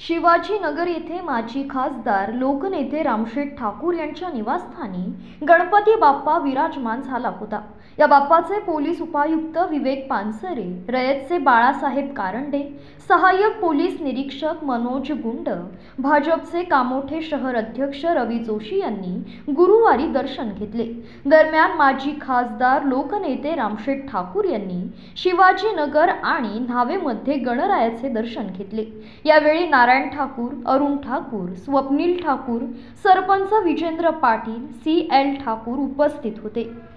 शिवाजीनगर येथे माजी खासदार लोकनेते रामशेठ ठाकूर यांच्या निवासस्थानी गणपती बाप्पा विराजमान झाला होता। या बाप्पाचे पोलीस उपायुक्त विवेक पानसरे, रयतचे बाळासाहेब कारंडे, सहाय्यक पोलीस निरीक्षक मनोज गुंड, भाजपचे कामोठे शहर अध्यक्ष रवी जोशी यांनी गुरुवारी दर्शन घेतले। दरम्यान माजी खासदार लोकनेते रामशेठ ठाकूर यांनी शिवाजीनगर आणि न्हावेमध्ये गणरायाचे दर्शन घेतले। यावेळी नारायण ठाकूर, अरुण ठाकूर, स्वप्नील ठाकूर, सरपंच विजेंद्र पाटील, CL ठाकूर उपस्थित होते।